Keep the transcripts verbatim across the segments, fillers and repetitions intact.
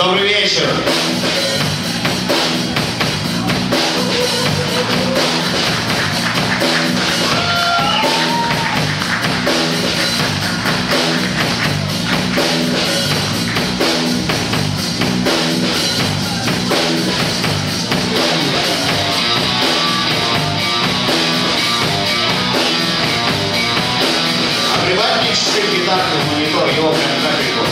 Добрый вечер. Обрывальник шишек гитарку в монитор, его прям капельку.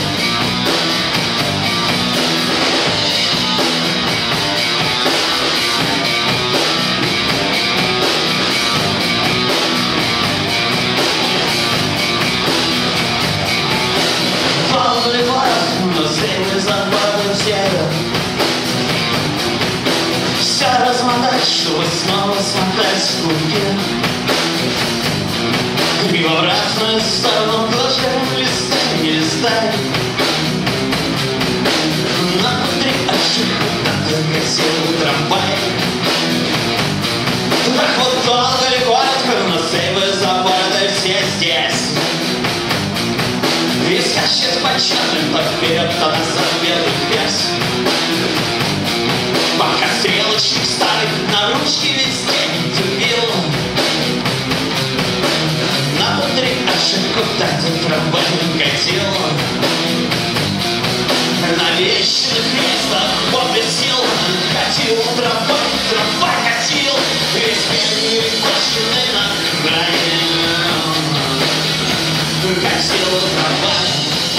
Все размотать, чтобы снова смотать в клубе. И в обратную сторону тоже листай, не листай. На внутри ошибку надо красивый трамвай. Так вот долго ли коротко, но сейвы заборы все здесь. И скачет по черным, то вперед, то назад белый вес. Пока стрелочник старый на ручке весь день тупил. На внутри ошибку дать трамвай катил. На вечных местах он без сил катил трамвай, трамвай катил. Весь мир кошкины на крае катил трамвай.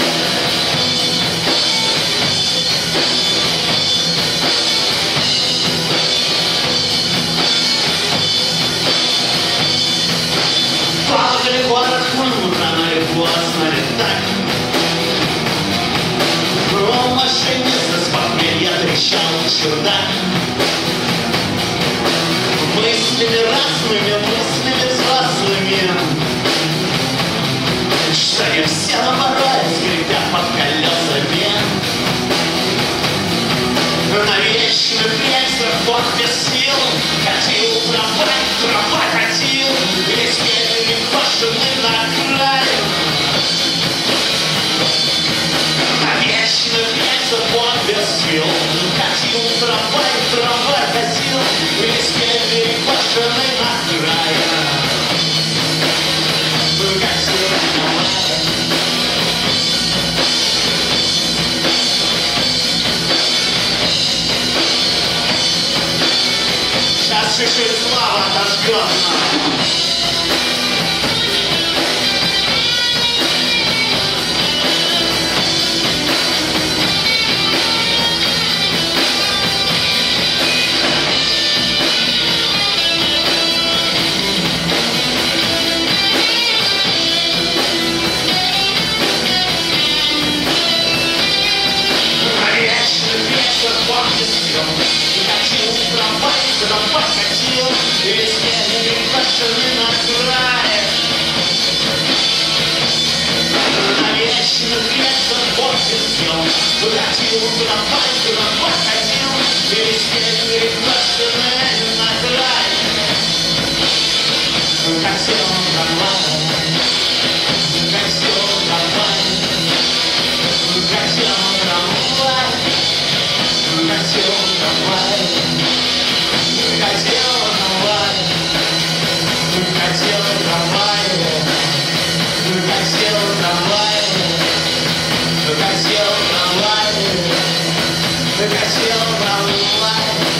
Классно ли так? У машиниста с похмелья трещал чердак. Мыслями разными, мыслями взрослыми, что я все наоборот, скрипят под колесами. На вечных рельсах вот без сил катил трамвай, трамвай катил. Весь мир башенный на край. Он без сил катил трамвай, трамвай катил. Весь мир башенный на край. Катил трамвай. Сейчас шиши слава отожгет нам. Катил трамвай, трамвай катил. Весь мир башенный на край. На вечных рельсах он сидел. Катил трамвай, трамвай катил. Весь мир башенный на край. Катил трамвай, катил трамвай, катил трамвай. Катил трамвай, катил трамвай, катил трамвай, катил трамвай, катил трамвай, катил трамвай.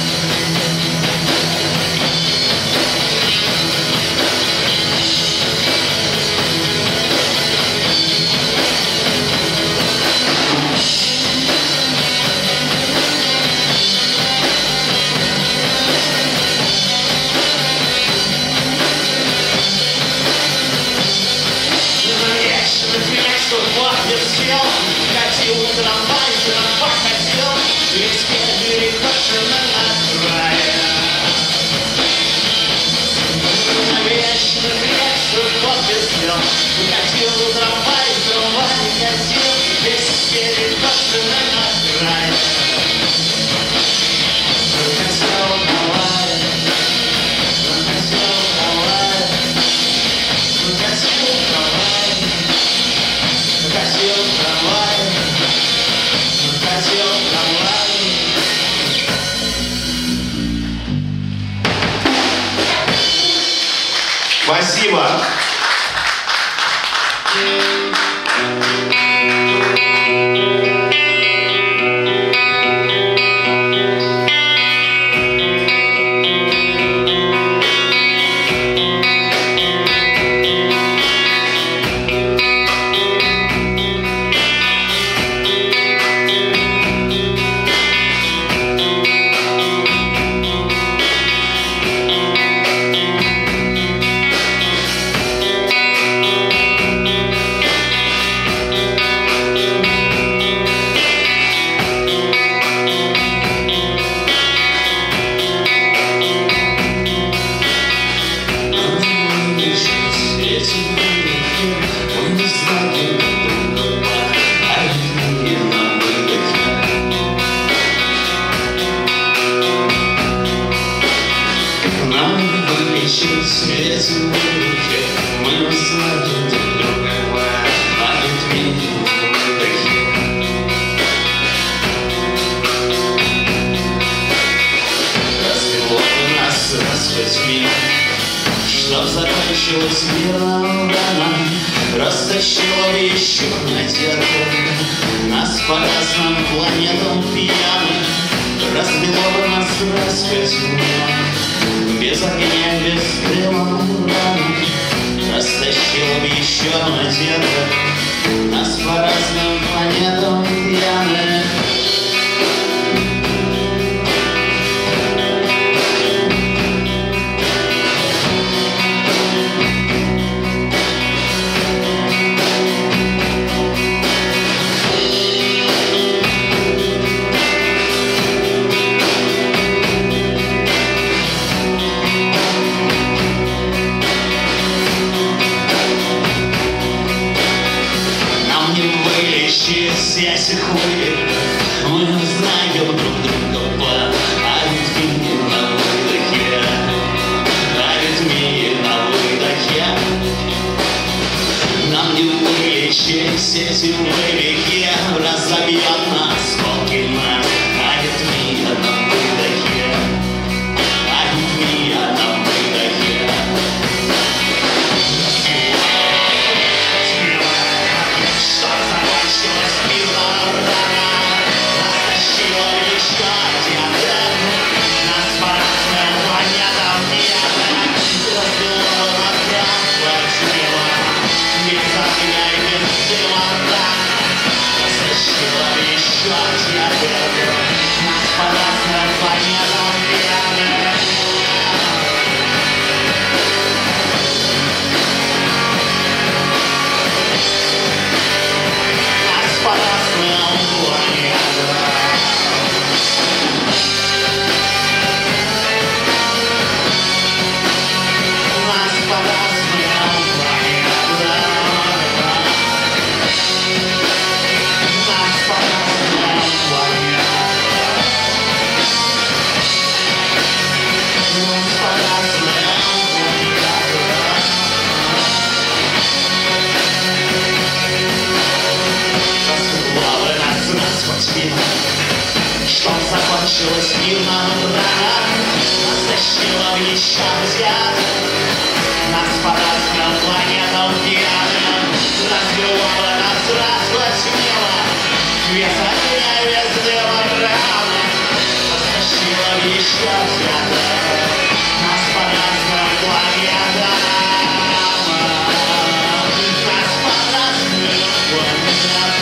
Катил трамвай, трамвай катил. Весь мир башенный на крае. На вечных рельсах он висел. Катил трамвай, трамвай катил. Весь мир башенный на крае. Катил трамвай, катил трамвай, катил трамвай, катил трамвай. Катил трамвай. Что закончилось миром раном, растащило вещи на зеркало, нас по разным планетам пьяных, разбило бы нас раскатило, без огня, без дыма раном, растащило бы еще на зеркало, нас по разным планетам пьяных. Все секунды мы знаем друг друга по аритмии на выдохе, аритмии на выдохе. Нам не вылечить эти вывихи, разобьет нас осколки на аритмия на выдохе, аритмия на выдохе. Что закончилось миром раном, растащило еще диадему, нас по разным планетам пьяных, разбило нас расплатило, без огня и без дыма растащило еще диадему, нас по разным планетам пьяных. По разным планетам. Нас по разным планетам. Нас по разным планетам. Нас по разным Раскрывала нас, расхватила, что закончилось мирным раном, растащило в еще взгляд, нас по разным планетам пьяным, разбивала нас, расхватила, без огня, без дыма раном, растащило в еще взгляд, нас по разным планетам, нас по разным планетам.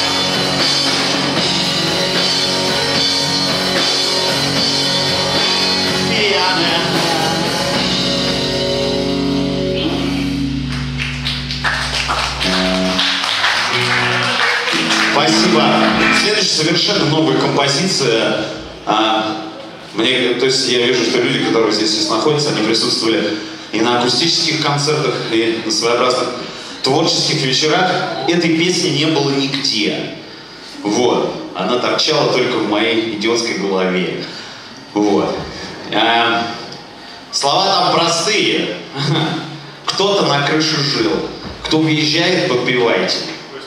Спасибо. Следующая совершенно новая композиция. А, мне, то есть я вижу, что люди, которые здесь сейчас находятся, они присутствовали и на акустических концертах, и на своеобразных творческих вечерах. Этой песни не было нигде. Вот. Она торчала только в моей идиотской голове. Вот. А, слова там простые. Кто-то на крыше жил. Кто въезжает, подпевайте.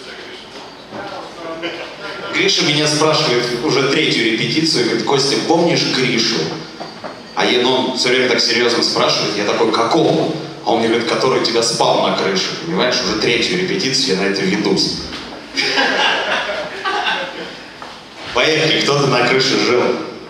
Гриша меня спрашивает уже третью репетицию, говорит: Костя, помнишь Гришу? А я, ну, он все время так серьезно спрашивает, я такой: какого? А А он мне говорит, который у тебя спал на крыше, понимаешь, уже третью репетицию я на это ведусь. Поехали, кто-то на крыше жил.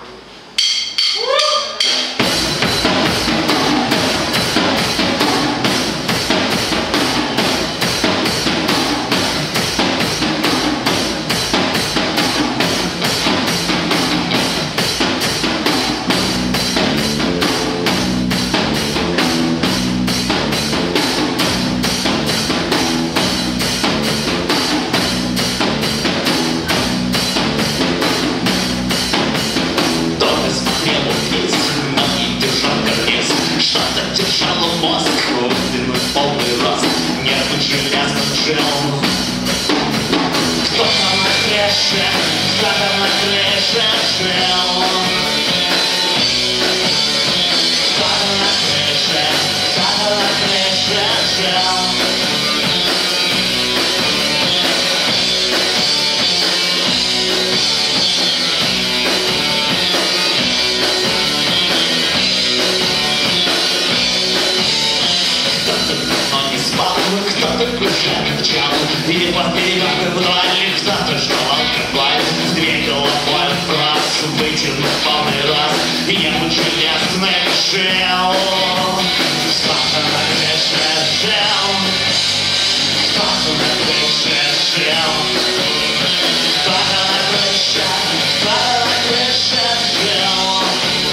И по берегам вдали кто-то жевал какой встретил боль в раз, вытянув полный раз. И я бы железный жил, кто-то на крыше жил, кто-то на крыше жил, кто-то на крыше, кто-то на крыше жил,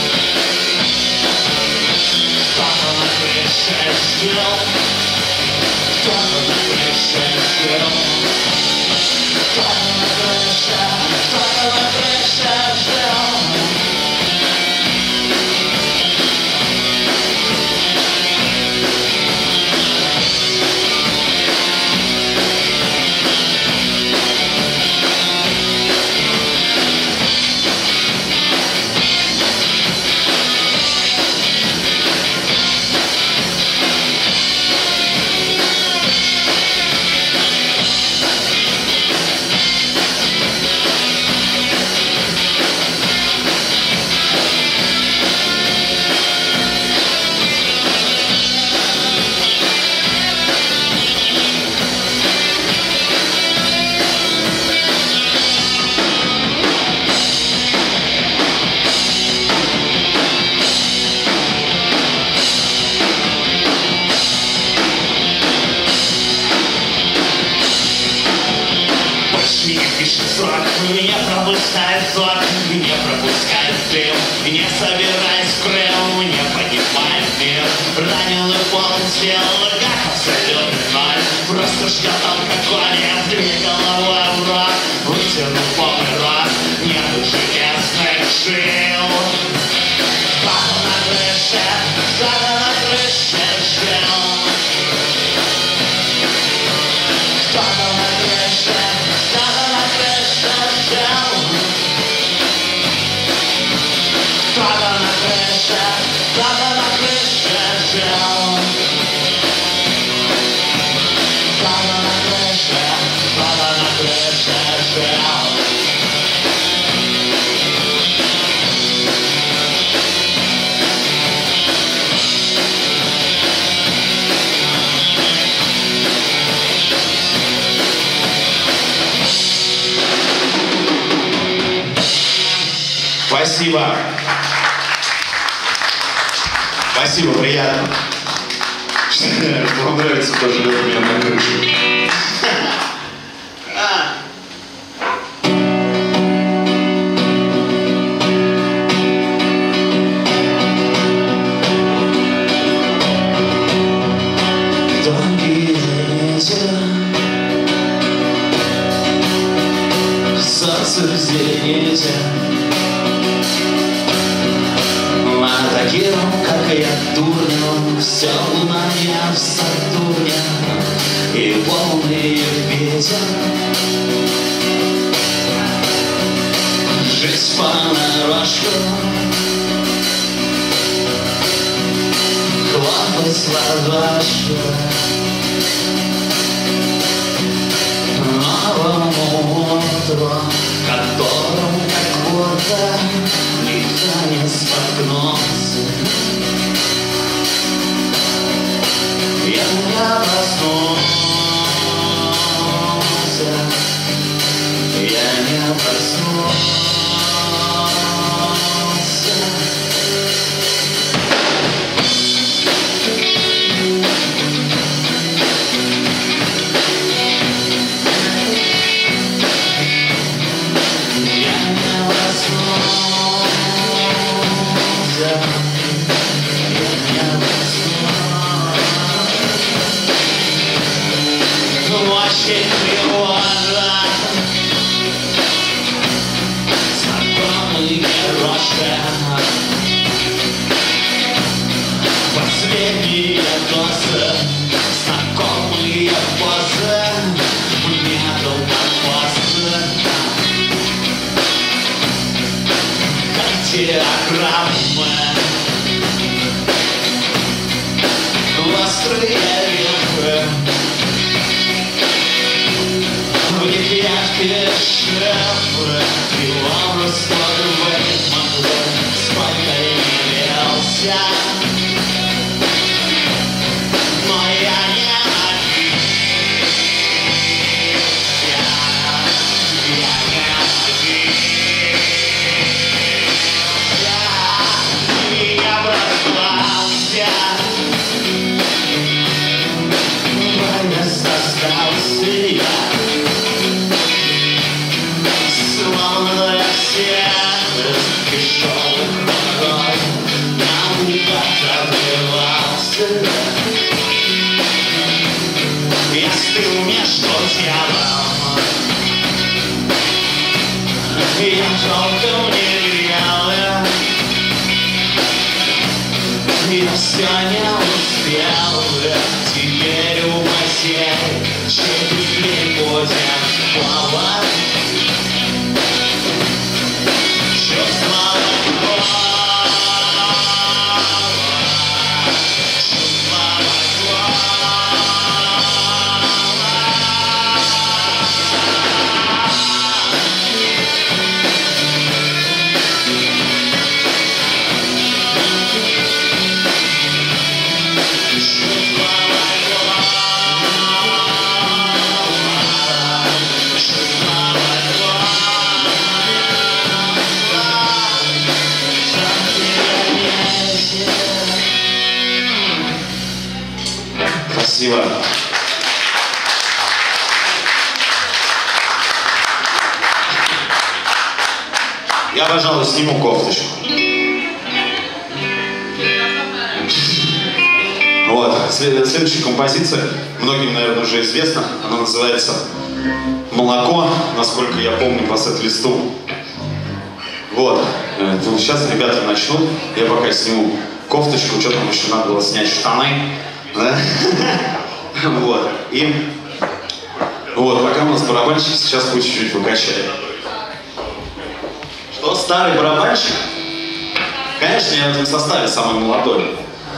кто-то на крыше жил. Кто-то на крыше жил, кто-то на крыше, кто-то на крыше жил. Не пропускает сок, не пропускает дым, не собираясь в Крым, не понимает мир. Ранен и полон сил, как абсолютный ноль. Просто ждет алкоголя, две головы в рот, вытянув полный рот, нету железных жил. Кто-то на крыше, кто-то на крыше жил. Кто-то на крыше, кто-то на крыше жил. Кто-то на крыше, кто-то на крыше жил. Кто-то на крыше, кто-то на крыше жил. Спасибо. Спасибо, приятно. Вам нравится, кто живет у меня на крыше. Долгие ветер, солнце в зените. А таким, как я, дурнем, все луна я в Сатурне, и полный ветер. Жизнь понарошку, хлопать ладошку новому утру, которым как будто никто не споткнулся. Последние дозы, знакомые позы, нету подпасы. Кардиограммы, острые рифы, в них яркие шефы, и образ сложивает могло, сколько не лился. Я стыл между телом, я толком не реал, я все не успел. Теперь упаси, через дверь будем плавать. Спасибо. Я, пожалуй, сниму кофточку. Вот. Следующая композиция, многим, наверное, уже известна. Она называется «Молоко», насколько я помню, по сет-листу. Вот. Сейчас ребята начнут. Я пока сниму кофточку. Что там еще надо было снять? Штаны. Да? Вот. И вот, пока у нас барабанщик сейчас будет чуть-чуть выкачать. Что, старый барабанщик? Конечно, я в этом составе самый молодой.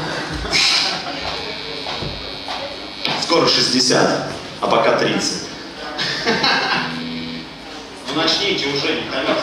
Скоро шестьдесят, а пока тридцать. Ну начните уже, не томите.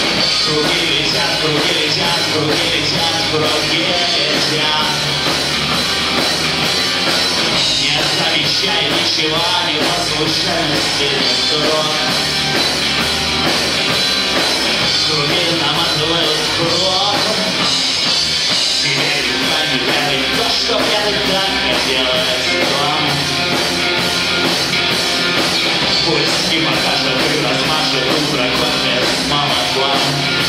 Круги летят, круги летят, круги летят. ничего не послушности срок. Круги наматывают кровь. Теперь руками прятать то, что прятать так хотелось вам. Пусть не покажет и размажет утро кофе с молоком.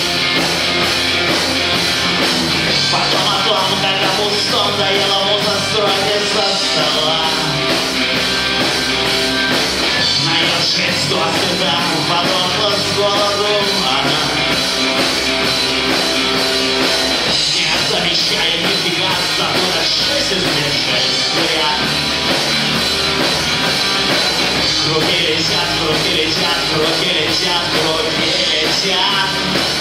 Потом о том, как о пустом доелому застройте со стола. Наевшись до стыда, подохла с голоду она. Не замечая нифига, забудавшись из бесшествия. Круги летят, круги летят, круги летят, круги летят.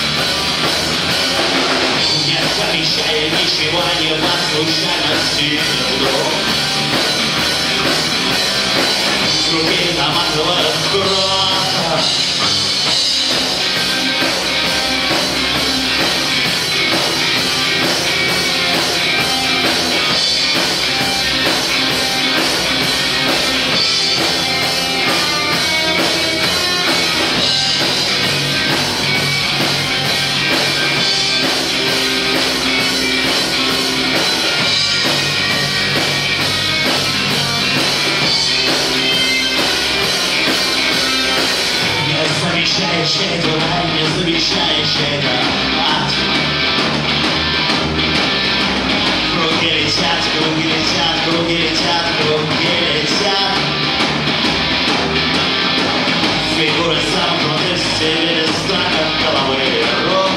Не замечая ничего, не по случайности вдруг. Круги наматывают кровь. Замечающий это рай, не замечающий это ад. Круги летят, круги летят, круги летят, круги летят. Фигуры замкнуты в стиле знаков головы и рук.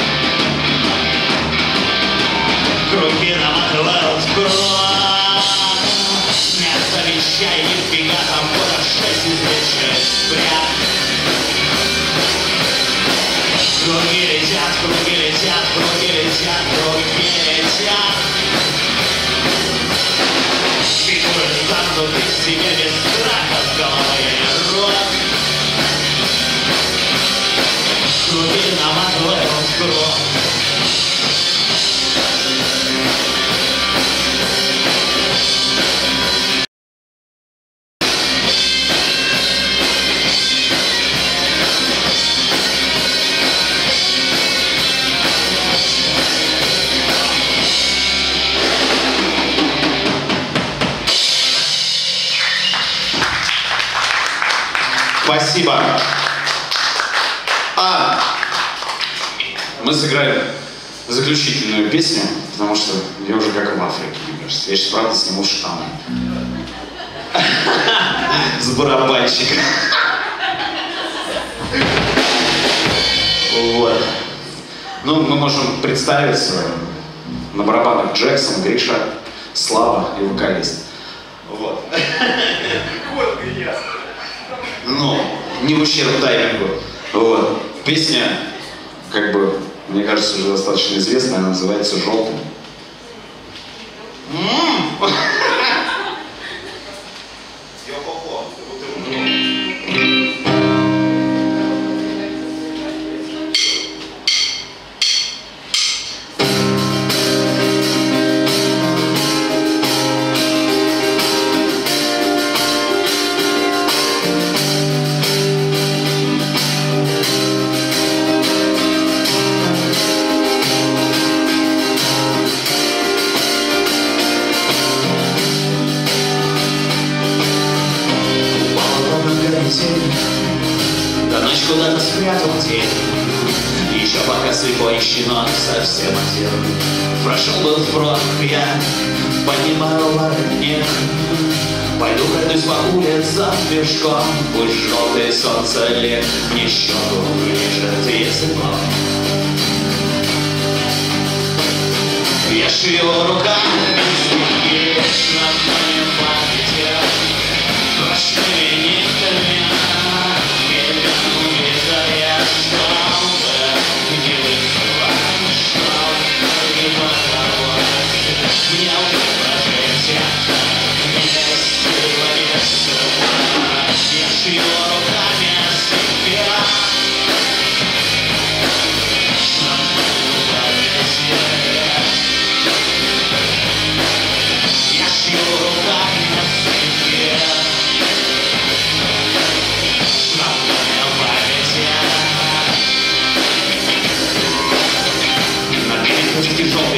Круги наматывают кровь. Не замечай нифига там подавшись из вечных спрят. Круги летят, круги летят, круги летят, круги летят. Фигуры замкнуты в себе без страха с головы и рук. Круги наматывают кровь. Спасибо. А мы сыграли заключительную песню, потому что я уже как в Африке, мне кажется. Я сейчас, правда, сниму штаны. С барабанщиком. Вот. Ну, мы можем представиться. На барабанах Джексон, Гриша, Слава и вокалист. Вот. Ну, не в ущерб таймингу. Вот. Песня, как бы, мне кажется, уже достаточно известная, она называется «Желтым». Да ночь куда-то спрятал тень. Еще пока слепой щенок совсем один. Прошел был впрок, я поднимаю воротник. Пойду пройдусь по улицам пешком. Пусть желтое солнце лет мне щеку лежит языком. Я шью руками стихи на фоне памяти сплошными нитками.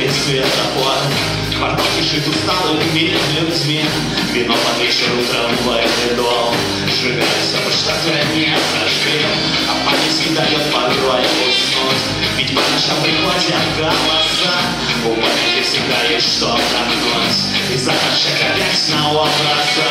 стоит светофор. Квартал кишит усталыми людьми. Вино под вечер утром в дом. Сжигается, потому что не прошли. А память не дает порой уснуть. Ведь по ночам приходят голоса. У памяти всегда есть что прогнуть. И захочет опять на образа.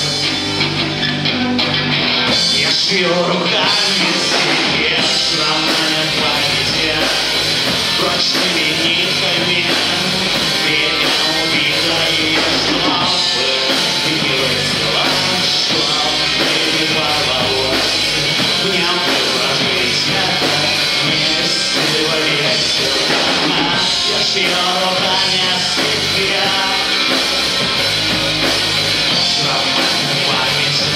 Я шью руками себе шрамы в памяти. Прочными нитями время убитое, чтобы не высела, чтобы не порвалось. Мне прожить это весело, весело. Я шью руками себе шрамы в памяти.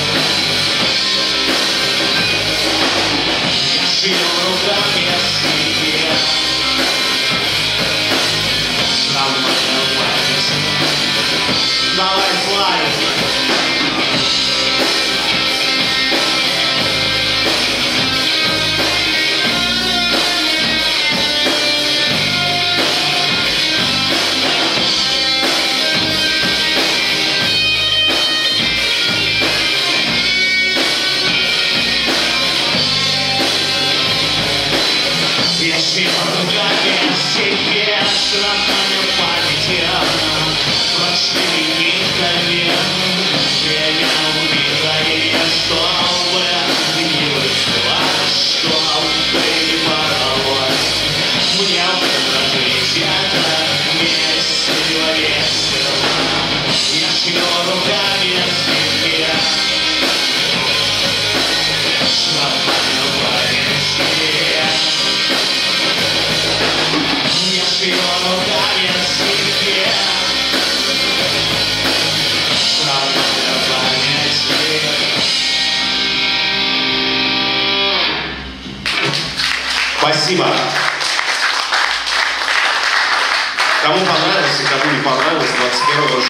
Я шью руками себе давай славить. Я шью руками себе шрамами в памяти. Прочными нитями время убитое, чтобы не высела, чтобы не порвалось. Мне прожить это весело, весело. Я шью руками себе шрамами в памяти. Я шью руками себе Спасибо. Кому понравилось и кому не понравилось, двадцать первого